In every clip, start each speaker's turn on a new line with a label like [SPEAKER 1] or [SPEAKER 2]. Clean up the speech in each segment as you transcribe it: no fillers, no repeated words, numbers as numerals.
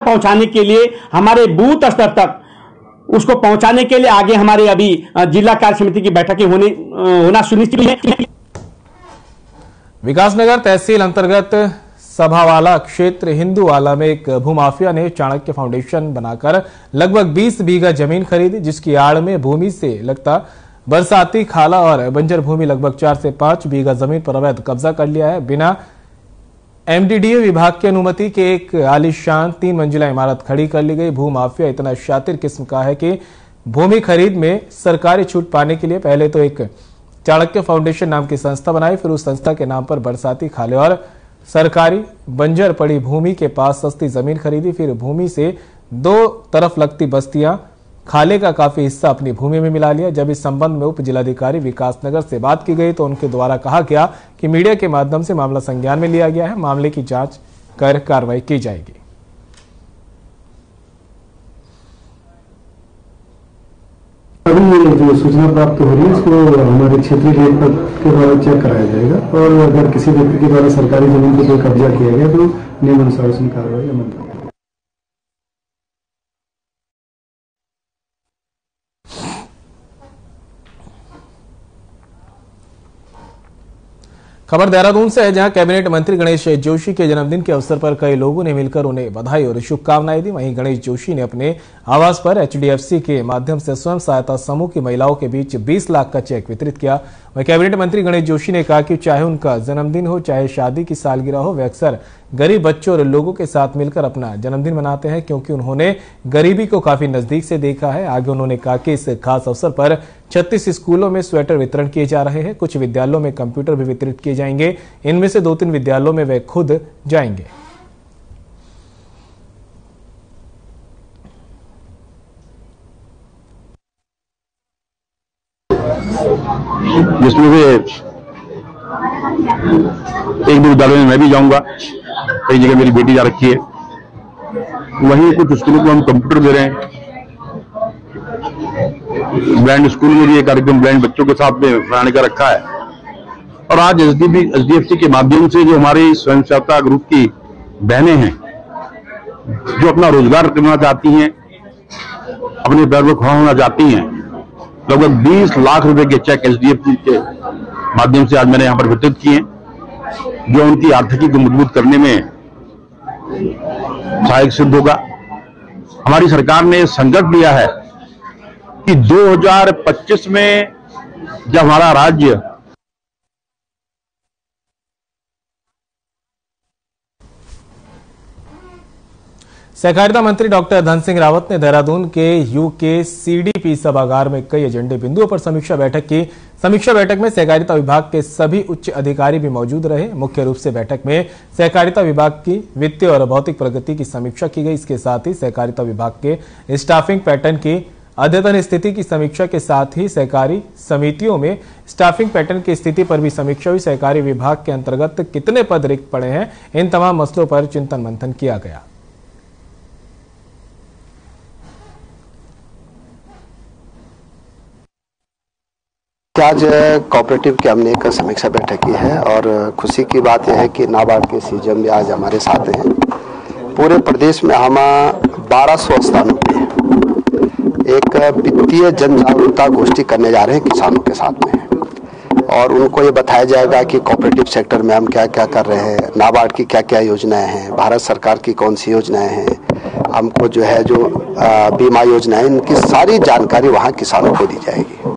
[SPEAKER 1] पहुंचाने के लिए, हमारे बूथ स्तर तक उसको पहुंचाने के लिए आगे हमारे अभी जिला कार्य समिति की बैठकें होना सुनिश्चित है।
[SPEAKER 2] विकासनगर तहसील अंतर्गत सभावाला क्षेत्र हिंदूवाला में एक भूमाफिया ने चाणक्य फाउंडेशन बनाकर लगभग 20 बीघा जमीन खरीदी, जिसकी आड़ में भूमि से लगता बरसाती खाला और बंजर भूमि लगभग 4 से 5 बीघा जमीन पर अवैध कब्जा कर लिया है। बिना एमडीडीए विभाग की अनुमति के एक आलीशान 3 मंजिला इमारत खड़ी कर ली गई। भूमाफिया इतना शातिर किस्म का है कि भूमि खरीद में सरकारी छूट पाने के लिए पहले तो एक चाणक्य फाउंडेशन नाम की संस्था बनाई, फिर उस संस्था के नाम पर बरसाती खाले और सरकारी बंजर पड़ी भूमि के पास सस्ती जमीन खरीदी। फिर भूमि से 2 तरफ लगती बस्तियां खाले का काफी हिस्सा अपनी भूमि में मिला लिया। जब इस संबंध में उप जिलाधिकारी विकासनगर से बात की गई तो उनके द्वारा कहा गया कि मीडिया के माध्यम से मामला संज्ञान में लिया गया है, मामले की जांच कर कार्रवाई की जाएगी।
[SPEAKER 3] अभी जो सूचना प्राप्त हो रही है इसको हमारे क्षेत्रीय लेखक के द्वारा चेक कराया जाएगा और अगर किसी व्यक्ति के द्वारा सरकारी जमीन पर कोई कब्जा किया गया तो नियम अनुसार उसमें कार्रवाई अमल करेगी।
[SPEAKER 2] खबर देहरादून से है, जहां कैबिनेट मंत्री गणेश जोशी के जन्मदिन के अवसर पर कई लोगों ने मिलकर उन्हें बधाई और शुभकामनाएं दी। वहीं गणेश जोशी ने अपने आवास पर एचडीएफसी के माध्यम से स्वयं सहायता समूह की महिलाओं के बीच 20 लाख का चेक वितरित किया। वहीं कैबिनेट मंत्री गणेश जोशी ने कहा कि चाहे उनका जन्मदिन हो, चाहे शादी की सालगिरह हो, वे अक्सर गरीब बच्चों और लोगों के साथ मिलकर अपना जन्मदिन मनाते हैं, क्योंकि उन्होंने गरीबी को काफी नजदीक से देखा है। आगे उन्होंने कहा कि इस खास अवसर पर 36 स्कूलों में स्वेटर वितरण किए जा रहे हैं। कुछ विद्यालयों में कंप्यूटर भी वितरित किए जाएंगे। इनमें से 2-3 विद्यालयों में वे खुद जाएंगे।
[SPEAKER 4] जिसमें से एक दो विद्यालय में मैं भी जाऊंगा, कई जगह मेरी बेटी जा रखी है। वहीं कुछ स्कूलों को हम कंप्यूटर दे रहे हैं। ब्लाइंड स्कूल में भी एक कार्यक्रम ब्लाइंड बच्चों के साथ में बनाने का रखा है। और आज एचडीएफसी के माध्यम से जो हमारी स्वयं सहायता ग्रुप की बहनें हैं जो अपना रोजगार करना चाहती हैं, अपने पैर पर खड़ा होना चाहती हैं, लगभग 20 लाख रुपए के चेक एचडीएफसी के माध्यम से आज मैंने यहां पर वितरित किए, जो उनकी आर्थिकी को मजबूत करने में सहायक सिद्ध होगा। हमारी सरकार ने संकल्प लिया है कि 2025 में जब हमारा राज्य
[SPEAKER 2] सहकारिता मंत्री डॉक्टर धन सिंह रावत ने देहरादून के यूकेसीडीपी सभागार में कई एजेंडे बिंदुओं पर समीक्षा बैठक की। समीक्षा बैठक में सहकारिता विभाग के सभी उच्च अधिकारी भी मौजूद रहे। मुख्य रूप से बैठक में सहकारिता विभाग की वित्तीय और भौतिक प्रगति की समीक्षा की गई। इसके साथ ही सहकारिता विभाग के स्टाफिंग पैटर्न की अद्यतन स्थिति की समीक्षा के साथ ही सहकारी समितियों में स्टाफिंग पैटर्न की स्थिति पर भी समीक्षा हुई। सहकारी विभाग के अंतर्गत कितने पद रिक्त पड़े हैं, इन तमाम मसलों पर चिंतन मंथन किया गया।
[SPEAKER 5] आज कोऑपरेटिव की हमने एक समीक्षा बैठक की है और खुशी की बात यह है कि नाबार्ड के सीजीएम भी आज हमारे साथ हैं। पूरे प्रदेश में हम 1200 स्थानों पे एक वित्तीय जन जागरूकता गोष्ठी करने जा रहे हैं किसानों के साथ में, और उनको ये बताया जाएगा कि कोऑपरेटिव सेक्टर में हम क्या क्या कर रहे हैं, नाबार्ड की क्या क्या योजनाएं हैं, भारत सरकार की कौन सी योजनाएं हैं, हमको जो है जो बीमा योजनाएं, इनकी सारी जानकारी वहाँ किसानों को दी जाएगी।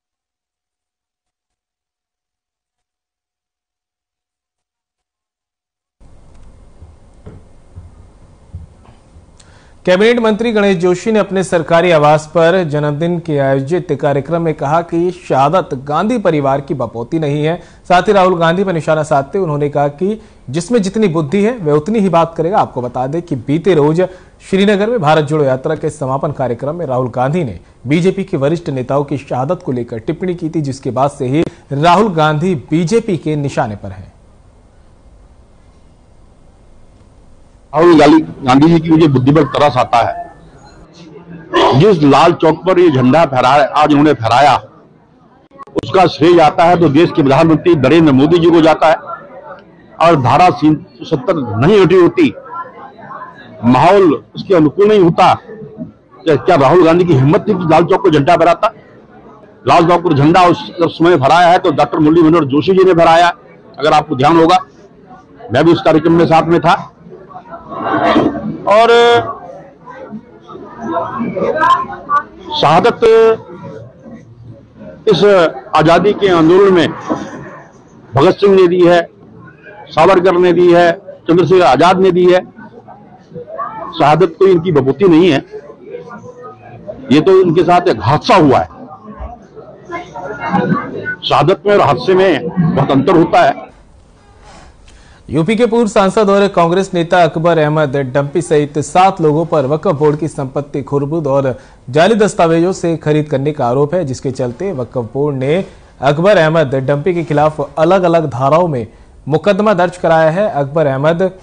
[SPEAKER 2] कैबिनेट मंत्री गणेश जोशी ने अपने सरकारी आवास पर जन्मदिन के आयोजित कार्यक्रम में कहा कि शहादत गांधी परिवार की बपौती नहीं है। साथ ही राहुल गांधी पर निशाना साधते उन्होंने कहा कि जिसमें जितनी बुद्धि है वह उतनी ही बात करेगा। आपको बता दें कि बीते रोज श्रीनगर में भारत जोड़ो यात्रा के समापन कार्यक्रम में राहुल गांधी ने बीजेपी के वरिष्ठ नेताओं की शहादत को लेकर टिप्पणी की थी, जिसके बाद से ही राहुल गांधी बीजेपी के निशाने पर है।
[SPEAKER 4] राहुल गांधी जी की मुझे बुद्धि पर तरस आता है। जिस लाल चौक पर ये झंडा फहराया आज उन्होंने फहराया, उसका श्रेय जाता है तो देश के प्रधानमंत्री नरेंद्र मोदी जी को जाता है। और धारा 70 नहीं हटी होती माहौल उसके अनुकूल नहीं होता, क्या राहुल गांधी की हिम्मत थी कि लाल चौक को झंडा फहराता? लाल चौक पर झंडा उस समय फहराया है तो डॉक्टर मुरली मनोहर जोशी जी ने फहराया, अगर आपको ध्यान होगा, मैं भी उस कार्यक्रम में साथ में था। और शहादत इस आजादी के आंदोलन में भगत सिंह ने दी है, सावरकर ने दी है, चंद्रशेखर आजाद ने दी है। शहादत कोई इनकी बबूती नहीं है, ये तो इनके साथ एक हादसा हुआ है। शहादत में और हादसे में बहुत अंतर होता है।
[SPEAKER 2] यूपी के पूर्व सांसद और कांग्रेस नेता अकबर अहमद डंपी सहित 7 लोगों पर वक्फ बोर्ड की संपत्ति खुर्बुद और जाली दस्तावेजों से खरीद करने का आरोप है, जिसके चलते वक्फ बोर्ड ने अकबर अहमद डंपी के खिलाफ अलग अलग धाराओं में मुकदमा दर्ज कराया है। अकबर अहमद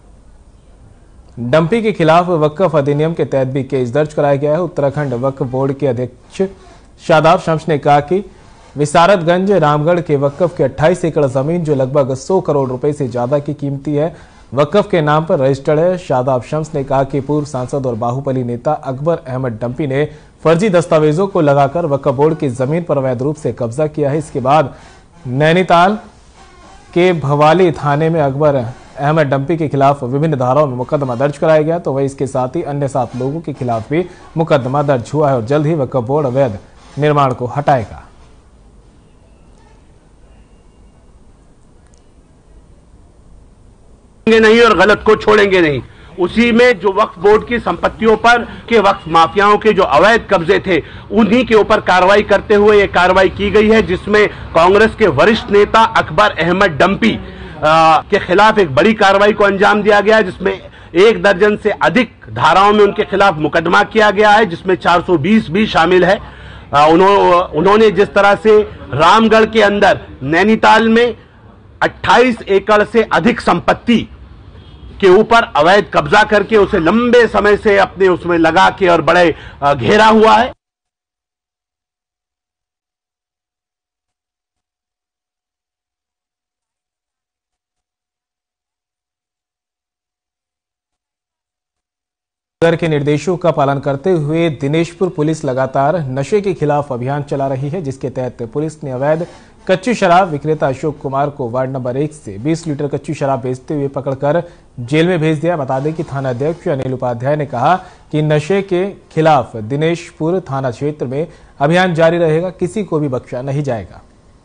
[SPEAKER 2] डंपी के खिलाफ वक्फ अधिनियम के तहत भी केस दर्ज कराया गया है। उत्तराखंड वक्फ बोर्ड के अध्यक्ष शादाब शम्स ने कहा कि विसारतगंज रामगढ़ के वक्फ के 28 एकड़ जमीन जो लगभग 100 करोड़ रुपए से ज्यादा की कीमती है, वक्फ के नाम पर रजिस्टर्ड है। शादाब शम्स ने कहा कि पूर्व सांसद और बाहुबली नेता अकबर अहमद डंपी ने फर्जी दस्तावेजों को लगाकर वक्फ बोर्ड की जमीन पर अवैध रूप से कब्जा किया है। इसके बाद नैनीताल के भवाली थाने में अकबर अहमद डंपी के खिलाफ विभिन्न धाराओं में मुकदमा दर्ज कराया गया, तो वही इसके साथ ही अन्य 7 लोगों के खिलाफ भी मुकदमा दर्ज हुआ है और जल्द ही वक्फ बोर्ड अवैध निर्माण को हटाएगा।
[SPEAKER 6] नहीं और गलत को छोड़ेंगे नहीं। उसी में जो वक्फ बोर्ड की संपत्तियों पर के वक्फ माफियाओं के जो अवैध कब्जे थे, उन्हीं के ऊपर कार्रवाई करते हुए ये कार्रवाई की गई है, जिसमें कांग्रेस के वरिष्ठ नेता अकबर अहमद डंपी के खिलाफ एक बड़ी कार्रवाई को अंजाम दिया गया है, जिसमें 1 दर्जन से अधिक धाराओं में उनके खिलाफ मुकदमा किया गया है, जिसमें 420 भी शामिल है। उन्होंने जिस तरह से रामगढ़ के अंदर नैनीताल में 28 एकड़ से अधिक संपत्ति के ऊपर अवैध कब्जा करके उसे लंबे समय से अपने उसमें लगा के और बड़े घेरा हुआ है।
[SPEAKER 2] के निर्देशों का पालन करते हुए दिनेशपुर पुलिस लगातार नशे के खिलाफ अभियान चला रही है, जिसके तहत पुलिस ने अवैध कच्ची शराब विक्रेता अशोक कुमार को वार्ड नंबर 1 से 20 लीटर कच्ची शराब बेचते हुए पकड़कर जेल में भेज दिया। बता दें कि थाना अध्यक्ष अनिल उपाध्याय ने कहा कि नशे के खिलाफ दिनेशपुर थाना क्षेत्र में अभियान जारी रहेगा, किसी को भी बख्शा नहीं जाएगा।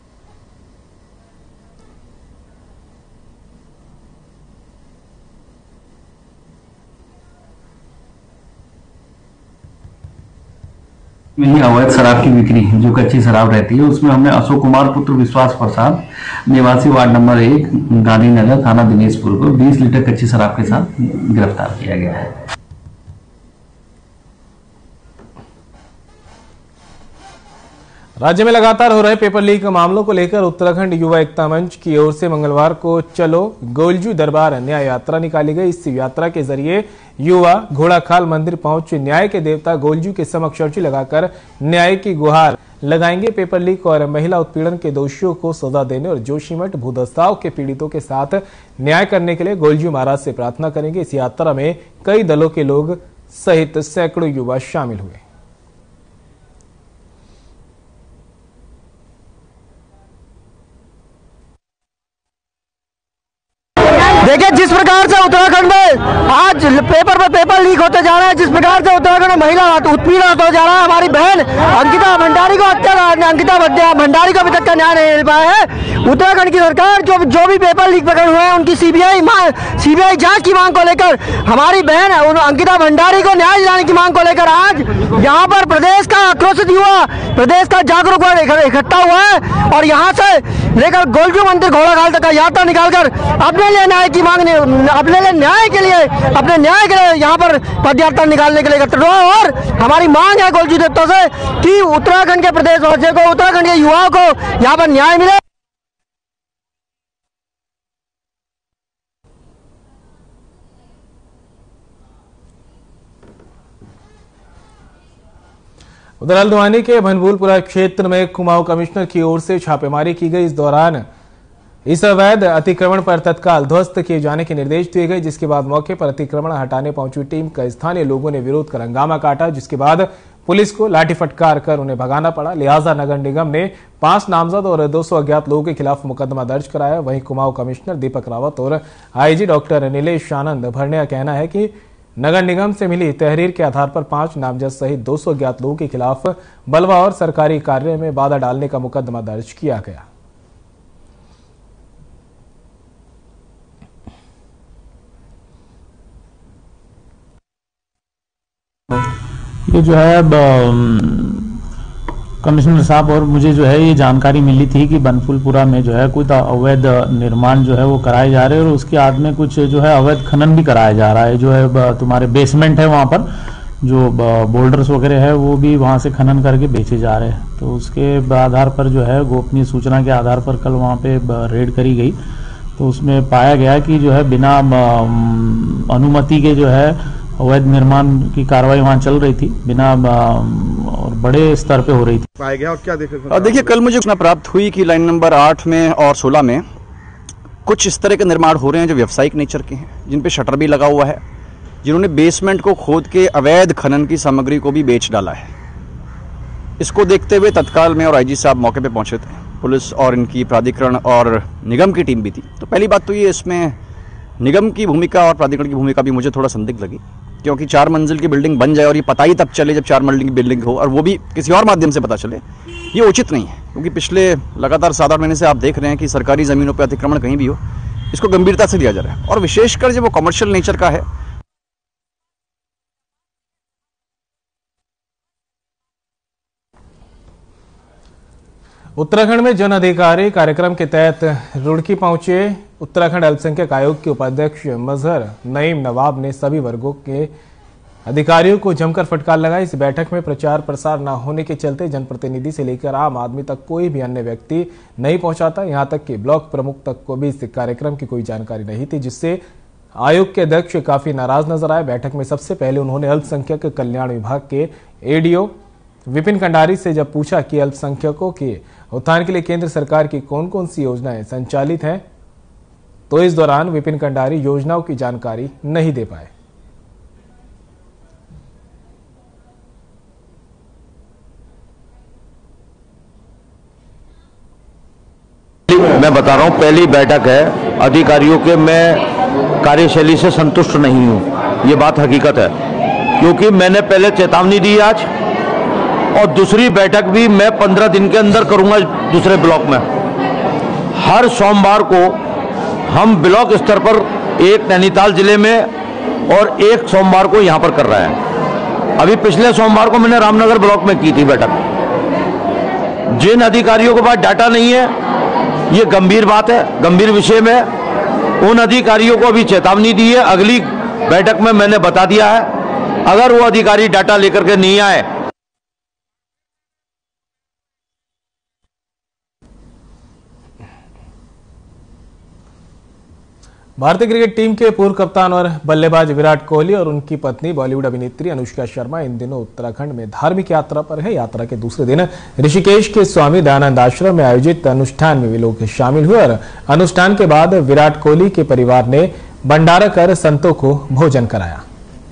[SPEAKER 7] में ही अवैध शराब की बिक्री जो कच्ची शराब रहती है, उसमें हमने अशोक कुमार पुत्र विश्वास प्रसाद निवासी वार्ड नंबर 1 गांधीनगर थाना दिनेशपुर को 20 लीटर कच्ची शराब के साथ गिरफ्तार किया गया है।
[SPEAKER 2] राज्य में लगातार हो रहे पेपर लीक मामलों को लेकर उत्तराखंड युवा एकता मंच की ओर से मंगलवार को चलो गोलजू दरबार न्याय यात्रा निकाली गई। इस यात्रा के जरिए युवा घोड़ाखाल मंदिर पहुंच न्याय के देवता गोलजू के समक्ष अर्जी लगाकर न्याय की गुहार लगाएंगे। पेपर लीक और महिला उत्पीड़न के दोषियों को सजा देने और जोशीमठ भूदस्ताव के पीड़ितों के साथ न्याय करने के लिए गोलजू महाराज से प्रार्थना करेंगे। इस यात्रा में कई दलों के लोग सहित सैकड़ों युवा शामिल हुए।
[SPEAKER 8] देखिए, जिस प्रकार से उत्तराखंड में आज पेपर पे पेपर लीक होते जा रहे हैं, जिस प्रकार से उत्तराखंड में महिला उत्पीड़न होता जा रहा है, हमारी बहन अंकिता भंडारी को भंडारी को अभी तक का न्याय नहीं मिल पाया है। उत्तराखंड की सरकार जो भी पेपर लीक पकड़े हुए हैं, उनकी सीबीआई जांच की मांग को लेकर हमारी बहन अंकिता भंडारी को न्याय दिलाने की मांग को लेकर आज यहाँ पर प्रदेश का आक्रोशित युवा, प्रदेश का जागरूक वर्ग इकट्ठा हुआ है और यहाँ से लेकर गोलजू मंदिर घोड़ाखाल तक का यात्रा निकालकर अपने लिए न्याय की मांग, अपने लिए न्याय के लिए यहाँ पर पदयात्रा निकालने के लिए इकट्ठा हुआ। और हमारी मांग है गोलजू देवता से कि उत्तराखंड के प्रदेशवासियों को, उत्तराखंड के युवाओं को यहाँ पर न्याय मिले।
[SPEAKER 2] उधर हल्द्वानी के भनभूलपुरा क्षेत्र में कुमाऊं कमिश्नर की ओर से छापेमारी की गई। इस दौरान इस अवैध अतिक्रमण पर तत्काल ध्वस्त किए जाने के निर्देश दिए गए, जिसके बाद मौके पर अतिक्रमण हटाने पहुंची टीम का स्थानीय लोगों ने विरोध कर हंगामा काटा, जिसके बाद पुलिस को लाठी फटकार कर उन्हें भगाना पड़ा। लिहाजा नगर निगम ने 5 नामजद और 200 अज्ञात लोगों के खिलाफ मुकदमा दर्ज कराया। वहीं कुमाऊं कमिश्नर दीपक रावत और आईजी डॉक्टर नीलेश आनंद भरने का कहना है कि नगर निगम से मिली तहरीर के आधार पर 5 नामजद सहित 200 अज्ञात लोगों के खिलाफ बलवा और सरकारी कार्य में बाधा डालने का मुकदमा दर्ज किया गया।
[SPEAKER 9] ये जो है कमिश्नर साहब और मुझे जो है ये जानकारी मिली थी कि बनफुलपुरा में जो है कुछ अवैध निर्माण जो है वो कराए जा रहे हैं और उसके आद में कुछ जो है अवैध खनन भी कराया जा रहा है। जो है तुम्हारे बेसमेंट है वहाँ पर जो बोल्डर्स वगैरह है वो भी वहाँ से खनन करके बेचे जा रहे हैं। तो उसके आधार पर जो है गोपनीय सूचना के आधार पर कल वहाँ पे रेड करी गई, तो उसमें पाया गया कि जो है बिना अनुमति के जो है अवैध निर्माण की कार्रवाई वहाँ चल रही थी, बिना और बड़े स्तर पे हो रही थी।
[SPEAKER 10] पाया गया और क्या देखिए कल मुझे सूचना प्राप्त हुई कि लाइन नंबर 8 में और 16 में कुछ इस तरह के निर्माण हो रहे हैं जो व्यावसायिक नेचर के हैं, जिन पे शटर भी लगा हुआ है, जिन्होंने बेसमेंट को खोद के अवैध खनन की सामग्री को भी बेच डाला है। इसको देखते हुए तत्काल में और आईजी साहब मौके पे पहुंचे थे, पुलिस और इनकी प्राधिकरण और निगम की टीम भी थी। तो पहली बात तो ये इसमें निगम की भूमिका और प्राधिकरण की भूमिका भी मुझे थोड़ा संदिग्ध लगी, क्योंकि 4 मंजिल की बिल्डिंग बन जाए और ये पता ही तब चले जब 4 मंजिल की बिल्डिंग हो, और वो भी किसी और माध्यम से पता चले, ये उचित नहीं है। क्योंकि पिछले लगातार 7-8 महीने से आप देख रहे हैं कि सरकारी ज़मीनों पर अतिक्रमण कहीं भी हो, इसको गंभीरता से लिया जा रहा है, और विशेषकर जब वो कमर्शियल नेचर का है।
[SPEAKER 2] उत्तराखंड में जन अधिकारी कार्यक्रम के तहत रुड़की पहुंचे उत्तराखंड अल्पसंख्यक आयोग के उपाध्यक्ष मजहर नईम नवाब ने सभी वर्गों के अधिकारियों को जमकर फटकार लगाई। इस बैठक में प्रचार प्रसार न होने के चलते जनप्रतिनिधि से लेकर आम आदमी तक कोई भी अन्य व्यक्ति नहीं पहुंचा था। यहां तक कि ब्लॉक प्रमुख तक को भी इस कार्यक्रम की कोई जानकारी नहीं थी, जिससे आयोग के अध्यक्ष काफी नाराज नजर आए। बैठक में सबसे पहले उन्होंने अल्पसंख्यक कल्याण विभाग के एडीओ विपिन कंडारी से जब पूछा कि अल्पसंख्यकों के उत्थान के लिए केंद्र सरकार की कौन कौन सी योजनाएं संचालित हैं, तो इस दौरान विपिन कंडारी योजनाओं की जानकारी नहीं दे पाए।
[SPEAKER 4] मैं बता रहा हूं, पहली बैठक है अधिकारियों के, मैं कार्यशैली से संतुष्ट नहीं हूं, ये बात हकीकत है, क्योंकि मैंने पहले चेतावनी दी आज, और दूसरी बैठक भी मैं 15 दिन के अंदर करूंगा दूसरे ब्लॉक में। हर सोमवार को हम ब्लॉक स्तर पर एक नैनीताल जिले में और एक सोमवार को यहां पर कर रहे हैं। अभी पिछले सोमवार को मैंने रामनगर ब्लॉक में की थी बैठक। जिन अधिकारियों के पास डाटा नहीं है, ये गंभीर बात है, गंभीर विषय में उन अधिकारियों को अभी चेतावनी दी है। अगली बैठक में मैंने बता दिया है, अगर वो अधिकारी डाटा लेकर के नहीं आए।
[SPEAKER 2] भारतीय क्रिकेट टीम के पूर्व कप्तान और बल्लेबाज विराट कोहली और उनकी पत्नी बॉलीवुड अभिनेत्री अनुष्का शर्मा इन दिनों उत्तराखंड में धार्मिक यात्रा पर है। यात्रा के दूसरे दिन ऋषिकेश के स्वामी दयानंद आश्रम में आयोजित अनुष्ठान में वे लोग शामिल हुए और अनुष्ठान के बाद विराट कोहली के परिवार ने भंडारा कर संतों को भोजन कराया।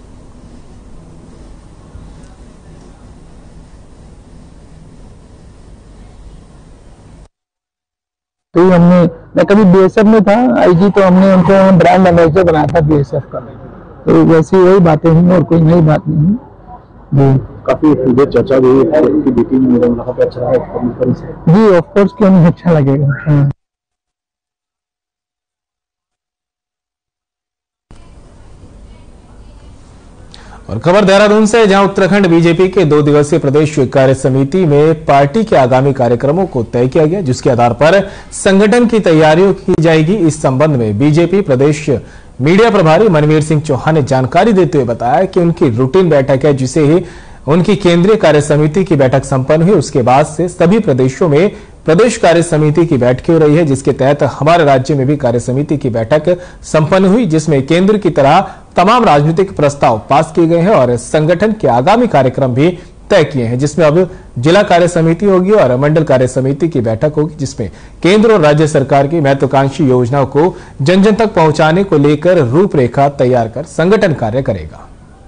[SPEAKER 8] तो मैं कभी बीएसएफ में था आईजी, तो हमने उनको ब्रांड एम्बेसडर बनाया था बीएसएफ का। तो वैसी वही बातें हुई और कोई नई बात नहीं जी।
[SPEAKER 3] काफी चर्चा हुई कि बेटी ने मेरे मुलाकात अच्छा है
[SPEAKER 8] जी, ऑफ कोर्स क्यों नहीं अच्छा लगेगा।
[SPEAKER 2] और खबर देहरादून से, जहां उत्तराखंड बीजेपी के 2 दिवसीय प्रदेश कार्य समिति में पार्टी के आगामी कार्यक्रमों को तय किया गया, जिसके आधार पर संगठन की तैयारियों की जाएगी। इस संबंध में बीजेपी प्रदेश मीडिया प्रभारी मनवीर सिंह चौहान ने जानकारी देते हुए बताया कि उनकी रूटीन बैठक है, जिसे ही उनकी केंद्रीय कार्य समिति की बैठक संपन्न हुई, उसके बाद से सभी प्रदेशों में प्रदेश कार्य समिति की बैठकें हो रही है, जिसके तहत हमारे राज्य में भी कार्य समिति की बैठक संपन्न हुई, जिसमें केंद्र की तरह तमाम राजनीतिक प्रस्ताव पास किए गए हैं और संगठन के आगामी कार्यक्रम भी तय किए हैं, जिसमें अब जिला कार्य समिति होगी और मंडल कार्य समिति की बैठक होगी, जिसमें केंद्र और राज्य सरकार की महत्वाकांक्षी योजनाओं को जन जन तक पहुंचाने को लेकर रूपरेखा तैयार कर संगठन कार्य करेगा।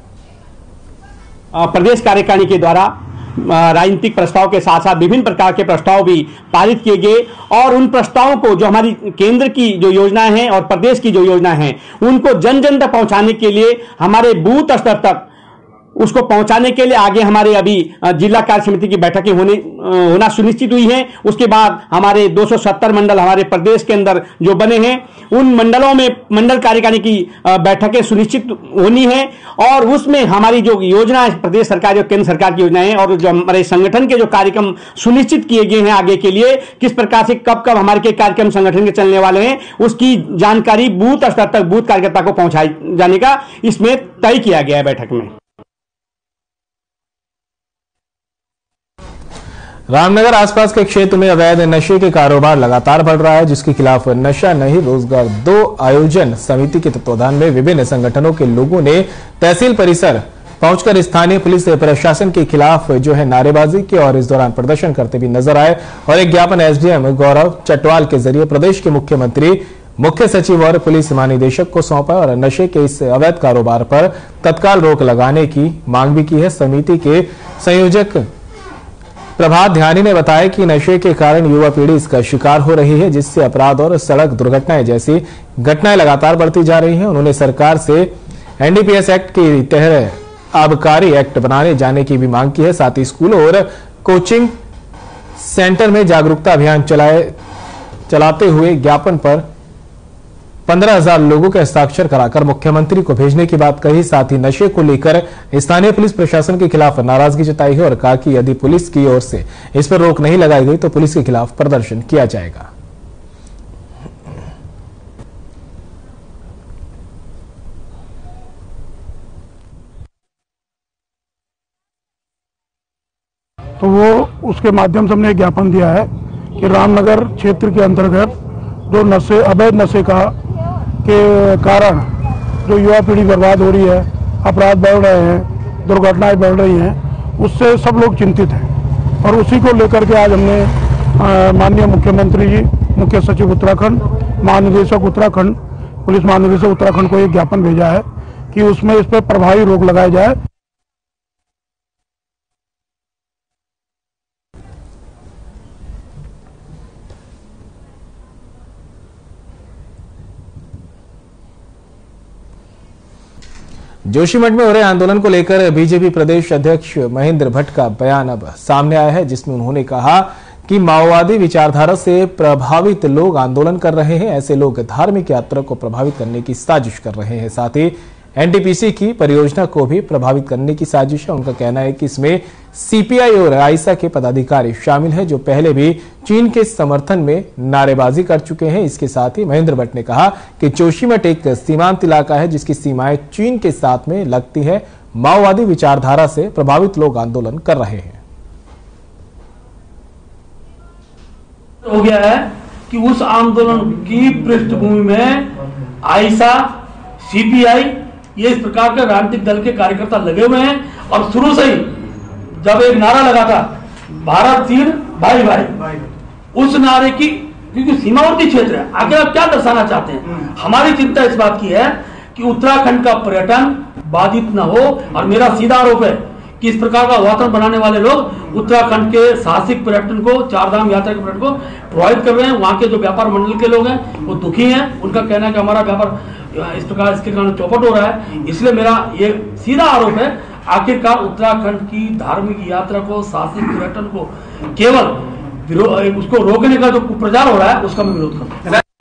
[SPEAKER 1] प्रदेश कार्यकारिणी के द्वारा राजनीतिक प्रस्ताव के साथ साथ विभिन्न प्रकार के प्रस्ताव भी पारित किए गए और उन प्रस्तावों को जो हमारी केंद्र की जो योजनाएं हैं और प्रदेश की जो योजना है उनको जन जन तक पहुंचाने के लिए हमारे बूथ स्तर तक उसको पहुंचाने के लिए आगे हमारे अभी जिला कार्य समिति की बैठकें होना सुनिश्चित हुई हैं। उसके बाद हमारे 270 मंडल हमारे प्रदेश के अंदर जो बने हैं उन मंडलों में मंडल कार्यकारिणी की बैठकें सुनिश्चित होनी है और उसमें हमारी जो योजना है प्रदेश सरकार और केंद्र सरकार की योजनाएं और जो हमारे संगठन के जो कार्यक्रम सुनिश्चित किए गए हैं आगे के लिए किस प्रकार से कब कब हमारे के कार्यक्रम संगठन के चलने वाले हैं उसकी जानकारी बूथ स्तर तक बूथ कार्यकर्ता को पहुंचाए जाने का इसमें तय किया गया है बैठक में।
[SPEAKER 2] रामनगर आसपास के क्षेत्र में अवैध नशे के कारोबार लगातार बढ़ रहा है, जिसके खिलाफ नशा नहीं रोजगार 2 आयोजन समिति के तत्वाधान में विभिन्न संगठनों के लोगों ने तहसील परिसर पहुंचकर स्थानीय पुलिस प्रशासन के खिलाफ जो है नारेबाजी की और इस दौरान प्रदर्शन करते भी नजर आए और एक ज्ञापन एसडीएम गौरव चटवाल के जरिए प्रदेश के मुख्यमंत्री, मुख्य सचिव और पुलिस महानिदेशक को सौंपा और नशे के इस अवैध कारोबार पर तत्काल रोक लगाने की मांग भी की है। समिति के संयोजक प्रभात ध्यानी ने बताया कि नशे के कारण युवा पीढ़ी इसका शिकार हो रही है, जिससे अपराध और सड़क दुर्घटनाएं जैसी घटनाएं लगातार बढ़ती जा रही हैं। उन्होंने सरकार से एनडीपीएस एक्ट के तहत आबकारी एक्ट बनाने जाने की भी मांग की है। साथ ही स्कूलों और कोचिंग सेंटर में जागरूकता अभियान चलाते हुए ज्ञापन पर 15,000 लोगों के हस्ताक्षर कराकर मुख्यमंत्री को भेजने की बात कही। साथ ही नशे को लेकर स्थानीय पुलिस प्रशासन के खिलाफ नाराजगी जताई है और कहा कि यदि पुलिस की ओर से इस पर रोक नहीं लगाई गई तो पुलिस के खिलाफ प्रदर्शन किया जाएगा।
[SPEAKER 11] तो वो उसके माध्यम से हमने ज्ञापन दिया है कि रामनगर क्षेत्र के अंतर्गत जो नशे अवैध नशे के कारण जो युवा पीढ़ी बर्बाद हो रही है, अपराध बढ़ रहे हैं, दुर्घटनाएं बढ़ रही हैं, उससे सब लोग चिंतित हैं और उसी को लेकर के आज हमने माननीय मुख्यमंत्री जी, मुख्य सचिव उत्तराखंड, महानिदेशक उत्तराखंड, पुलिस महानिदेशक उत्तराखंड को एक ज्ञापन भेजा है कि उसमें इस पर प्रभावी रोक लगाई जाए।
[SPEAKER 2] जोशीमठ में हो रहे आंदोलन को लेकर बीजेपी प्रदेश अध्यक्ष महेंद्र भट्ट का बयान अब सामने आया है, जिसमें उन्होंने कहा कि माओवादी विचारधारा से प्रभावित लोग आंदोलन कर रहे हैं। ऐसे लोग धार्मिक यात्रा को प्रभावित करने की साजिश कर रहे हैं। साथ ही एनटीपीसी की परियोजना को भी प्रभावित करने की साजिश है। उनका कहना है कि इसमें सीपीआई और आईसा के पदाधिकारी शामिल हैं, जो पहले भी चीन के समर्थन में नारेबाजी कर चुके हैं। इसके साथ ही महेंद्र भट्ट ने कहा कि जोशीमठ एक सीमांत इलाका है, जिसकी सीमाएं चीन के साथ में लगती है। माओवादी विचारधारा से प्रभावित लोग आंदोलन कर रहे हैं।
[SPEAKER 12] हो गया है कि उस आंदोलन की पृष्ठभूमि में आईसा, सीपीआई, ये इस प्रकार के राजनीतिक दल के कार्यकर्ता लगे हुए हैं और शुरू से ही जब एक नारा लगा था भारत चीन भाई भाई, उस नारे की, क्योंकि सीमावर्ती क्षेत्र है, आगे आप क्या दर्शाना चाहते हैं? हमारी चिंता इस बात की है कि उत्तराखंड का पर्यटन बाधित न हो और मेरा सीधा आरोप है कि इस प्रकार का वातावरण बनाने वाले लोग उत्तराखंड के साहसिक पर्यटन को, चारधाम यात्रा के पर्यटन को प्रभावित कर रहे हैं। वहां के जो व्यापार मंडल के लोग हैं वो दुखी हैं। उनका कहना है कि हमारा व्यापार इस प्रकार इसके कारण चौपट हो रहा है। इसलिए मेरा ये सीधा आरोप है, आखिरकार उत्तराखंड की धार्मिक यात्रा को, साहसिक पर्यटन को केवल उसको रोकने का जो प्रचार हो रहा है उसका मैं विरोध करता हूं।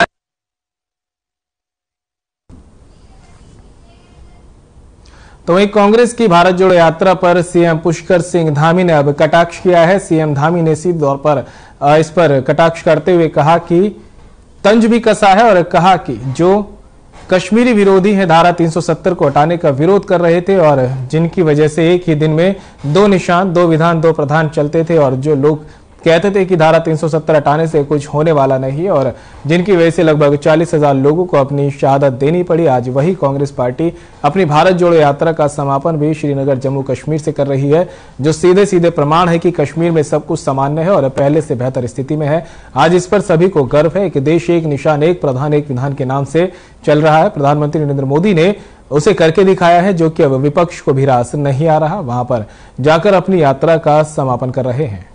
[SPEAKER 2] तो वहीं कांग्रेस की भारत जोड़ो यात्रा पर सीएम पुष्कर सिंह धामी ने अब कटाक्ष किया है। सीएम धामी ने सीधे तौर पर इस पर कटाक्ष करते हुए कहा कि तंज भी कसा है और कहा कि जो कश्मीरी विरोधी हैं धारा 370 को हटाने का विरोध कर रहे थे और जिनकी वजह से एक ही दिन में 2 निशान, 2 विधान, 2 प्रधान चलते थे और जो लोग कहते थे कि धारा 370 हटाने से कुछ होने वाला नहीं और जिनकी वजह से लगभग 40,000 लोगों को अपनी शहादत देनी पड़ी। आज वही कांग्रेस पार्टी अपनी भारत जोड़ो यात्रा का समापन भी श्रीनगर जम्मू कश्मीर से कर रही है, जो सीधे सीधे प्रमाण है कि कश्मीर में सब कुछ सामान्य है और पहले से बेहतर स्थिति में है। आज इस पर सभी को गर्व है कि देश एक निशान एक प्रधान एक विधान के नाम से चल रहा है। प्रधानमंत्री नरेंद्र मोदी ने उसे करके दिखाया है, जो कि अब विपक्ष को भी रास नहीं आ रहा। वहां पर जाकर अपनी यात्रा का समापन कर रहे हैं।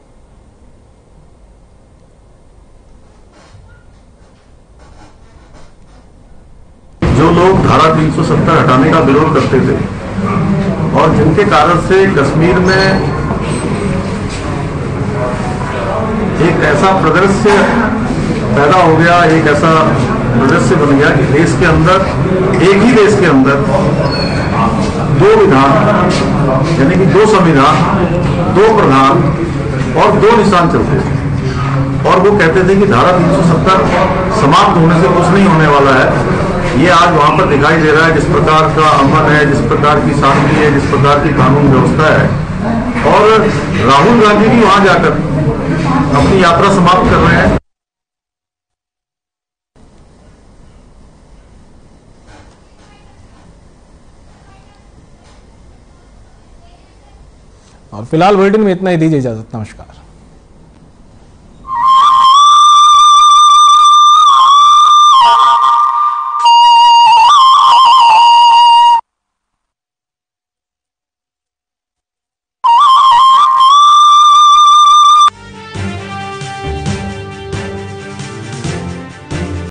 [SPEAKER 13] जो लोग धारा 370 हटाने का विरोध करते थे और जिनके कारण से कश्मीर में एक ऐसा परिदृश्य पैदा हो गया, एक ऐसा परिदृश्य बन गया कि देश के अंदर, एक ही देश के अंदर दो विधान यानी कि दो संविधान, दो प्रधान और दो निशान चलते थे और वो कहते थे कि धारा 370 समाप्त होने से कुछ नहीं होने वाला है। ये आज वहां पर दिखाई दे रहा है जिस प्रकार का अमन है, जिस प्रकार की शांति है, जिस प्रकार की कानून व्यवस्था है और राहुल गांधी भी वहां जाकर अपनी यात्रा समाप्त कर रहे हैं।
[SPEAKER 2] और फिलहाल बुलेटिन में इतना ही, दीजिए इजाजत, नमस्कार।